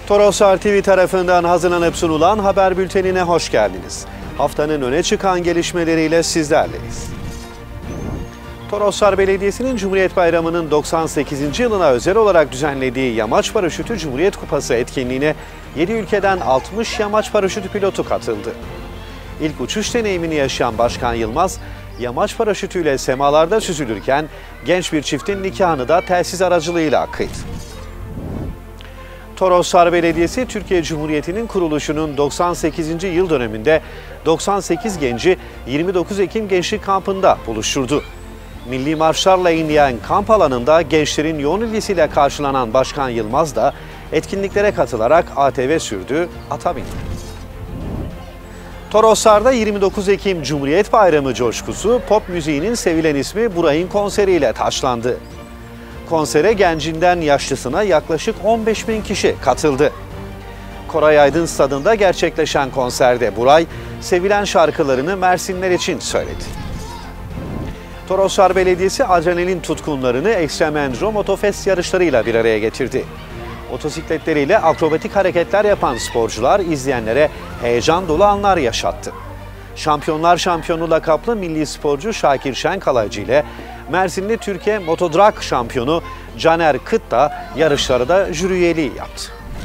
Toroslar TV tarafından hazırlanıp sunulan haber bültenine hoş geldiniz. Haftanın öne çıkan gelişmeleriyle sizlerleyiz. Toroslar Belediyesi'nin Cumhuriyet Bayramı'nın 98. yılına özel olarak düzenlediği Yamaç Paraşütü Cumhuriyet Kupası etkinliğine 7 ülkeden 60 yamaç paraşütü pilotu katıldı. İlk uçuş deneyimini yaşayan Başkan Yılmaz, yamaç paraşütüyle semalarda süzülürken genç bir çiftin nikahını da telsiz aracılığıyla kıydı. Toroslar Belediyesi, Türkiye Cumhuriyeti'nin kuruluşunun 98. yıl döneminde 98 genci 29 Ekim Gençlik Kampı'nda buluşturdu. Milli marşlarla inleyen kamp alanında gençlerin yoğun ilgisiyle karşılanan Başkan Yılmaz da etkinliklere katılarak ATV sürdü, ata bindi. Toroslar'da 29 Ekim Cumhuriyet Bayramı coşkusu pop müziğinin sevilen ismi Buray'ın konseriyle taçlandı. Konsere gencinden yaşlısına yaklaşık 15.000 kişi katıldı. Koray Aydın Stadı'nda gerçekleşen konserde Buray, sevilen şarkılarını Mersinler için söyledi. Toroslar Belediyesi adrenalin tutkunlarını Ekstremenduro Motofest yarışlarıyla bir araya getirdi. Motosikletleriyle akrobatik hareketler yapan sporcular izleyenlere heyecan dolu anlar yaşattı. Şampiyonlar Şampiyonu lakaplı milli sporcu Şakir Şenkalaycı ile Mersinli Türkiye Motodrag şampiyonu Caner Kıt da yarışlarda jüri üyeliği yaptı.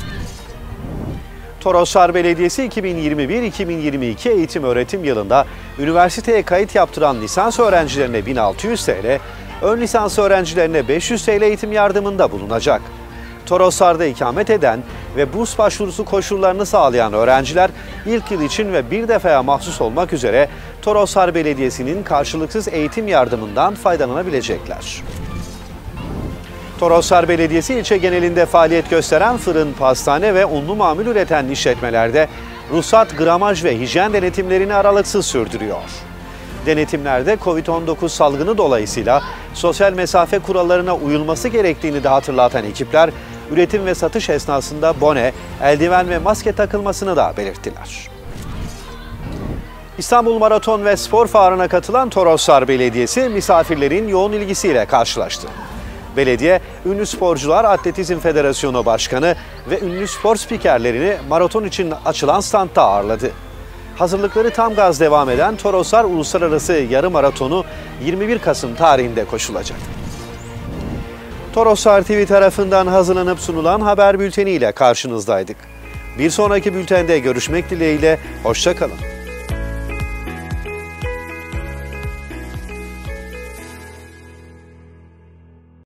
Toroslar Belediyesi 2021-2022 eğitim-öğretim yılında üniversiteye kayıt yaptıran lisans öğrencilerine 1600 TL, ön lisans öğrencilerine 500 TL eğitim yardımında bulunacak. Toroslar'da ikamet eden ve burs başvurusu koşullarını sağlayan öğrenciler ilk yıl için ve bir defaya mahsus olmak üzere Toroslar Belediyesi'nin karşılıksız eğitim yardımından faydalanabilecekler. Toroslar Belediyesi ilçe genelinde faaliyet gösteren fırın, pastane ve unlu mamul üreten işletmelerde ruhsat, gramaj ve hijyen denetimlerini aralıksız sürdürüyor. Denetimlerde Covid-19 salgını dolayısıyla sosyal mesafe kurallarına uyulması gerektiğini de hatırlatan ekipler, üretim ve satış esnasında bone, eldiven ve maske takılmasını da belirttiler. İstanbul Maraton ve Spor Fuarı'na katılan Toroslar Belediyesi misafirlerin yoğun ilgisiyle karşılaştı. Belediye, ünlü sporcular Atletizm Federasyonu Başkanı ve ünlü spor spikerlerini maraton için açılan standta ağırladı. Hazırlıkları tam gaz devam eden Toroslar Uluslararası Yarım Maratonu 21 Kasım tarihinde koşulacak. Toroslar TV tarafından hazırlanıp sunulan haber bülteniyle karşınızdaydık. Bir sonraki bültende görüşmek dileğiyle, hoşça kalın.